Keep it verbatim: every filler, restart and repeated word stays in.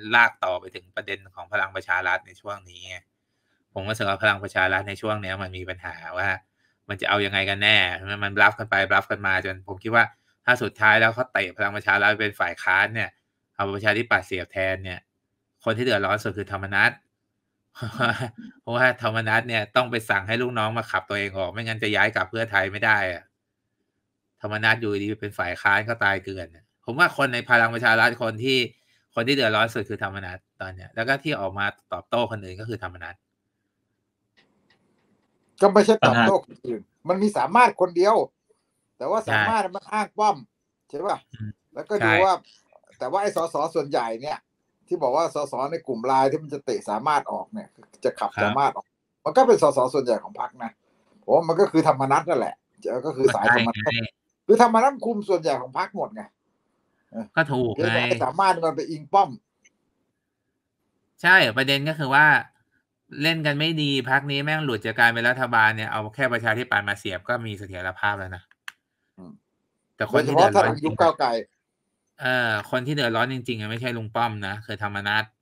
ลากต่อไปถึงประเด็นของพลังประชารัฐในช่วงนี้ไงผมรู้สึกว่าพลังประชารัฐในช่วงเนี้ยมันมีปัญหาว่ามันจะเอายังไงกันแน่มันมันบลัฟกันไปบลัฟกันมาจนผมคิดว่าถ้าสุดท้ายแล้วเขาเตะพลังประชารัฐเป็นฝ่ายค้านเนี่ยเอาประชาธิปัตย์เสียบแทนเนี่ยคนที่เดือดร้อนสุดคือธรรมนัส เพราะว่าธรรมนัสเนี่ยต้องไปสั่งให้ลูกน้องมาขับตัวเองออกไม่งั้นจะย้ายกลับเพื่อไทยไม่ได้อะธรรมนัสอยู่ดีๆเป็นฝ่ายค้านก็ตายเกลื่อนอะผมว่าคนในพลังประชารัฐคนที่คนที่เดือดร้อนสุดคือธรรมนัสตอนเนี้ยแล้วก็ที่ออกมาตอบโต้คนอื่นก็คือธรรมนัสก็ไม่ใช่ตปัญอบหาโต้คนอื่นมันมีสามารถคนเดียว แต่ว่าใช่สามารถมันอ้างป้อมใช่ป่ะอืมแล้วก็ใช่ดูว่า แต่ว่าไอ้สสส่วนใหญ่เนี่ย ที่บอกว่าสสในกลุ่มไลน์ที่มันจะเตะสามารถออกเนี่ย จะขับครับสามารถออก มันก็เป็นสสส่วนใหญ่ของพรรคนะผมว่ามันก็คือธรรมนัสนั่นแหละก็คือก็สายใช่ธรรมนัสไงคือธรรมนัสคุมส่วนใหญ่ของพรรคหมดไงเออก็ถูกเพียงไงแต่ไอ้สามารถมันไปอิงป้อมใช่ประเด็นก็คือว่า เล่นกันไม่ดีพรรคนี้แม่งหลุดจากการเป็นรัฐบาลเนี่ยเอาแค่ประชาธิปัตย์มาเสียบก็มีเสถียรภาพแล้วนะอืมแต่คโดนยเฉที่เดืพาะอดถ้าร้อหนลังจยุริคงๆก้าอะวไกลเออคนที่เดือดร้อนจริงๆอะไม่ใช่ลุงป้อมนะคือธรรมนัส